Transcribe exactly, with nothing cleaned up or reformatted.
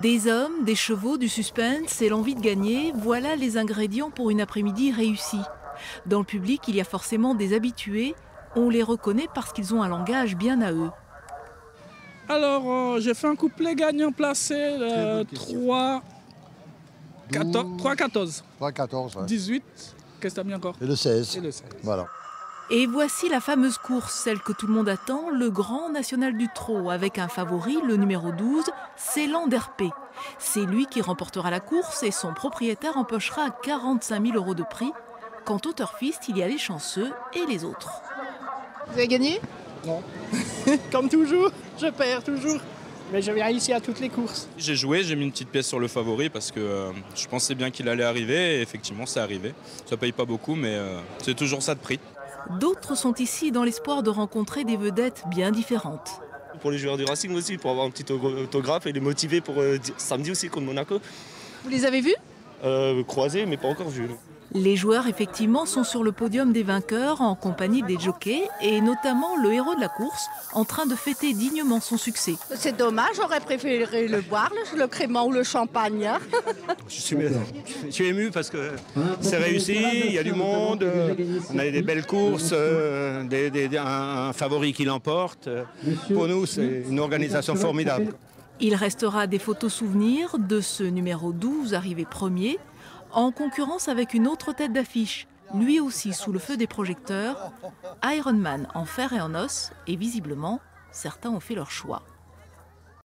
Des hommes, des chevaux, du suspense et l'envie de gagner, voilà les ingrédients pour une après-midi réussie. Dans le public, il y a forcément des habitués. On les reconnaît parce qu'ils ont un langage bien à eux. Alors, euh, j'ai fait un couplet gagnant placé euh, trois quatorze. trois quatorze, ouais. dix-huit. Qu'est-ce que tu as mis encore? Et le seize. Et le seize. Voilà. Et voici la fameuse course, celle que tout le monde attend, le Grand National du Trot, avec un favori, le numéro douze, Ceylan d'Herpé. C'est lui qui remportera la course et son propriétaire empochera quarante-cinq mille euros de prix. Quant au turfiste, il y a les chanceux et les autres. Vous avez gagné? Non. Comme toujours, je perds toujours. Mais je viens ici à toutes les courses. J'ai joué, j'ai mis une petite pièce sur le favori parce que euh, je pensais bien qu'il allait arriver et effectivement c'est arrivé. Ça paye pas beaucoup mais euh, c'est toujours ça de prix. D'autres sont ici dans l'espoir de rencontrer des vedettes bien différentes. Pour les joueurs du Racing aussi, pour avoir un petit autographe et les motiver pour euh, samedi aussi contre Monaco. Vous les avez vus? euh, Croisés mais pas encore vus. Les joueurs, effectivement, sont sur le podium des vainqueurs en compagnie des jockeys et notamment le héros de la course en train de fêter dignement son succès. C'est dommage, j'aurais préféré le boire, le, le crément ou le champagne. Je suis, je suis ému parce que c'est réussi, il y a du monde, on a des belles courses, euh, des, des, un, un favori qui l'emporte. Pour nous, c'est une organisation formidable. Il restera des photos souvenirs de ce numéro douze arrivé premier, en concurrence avec une autre tête d'affiche, lui aussi sous le feu des projecteurs, Iron Man en fer et en os, et visiblement, certains ont fait leur choix.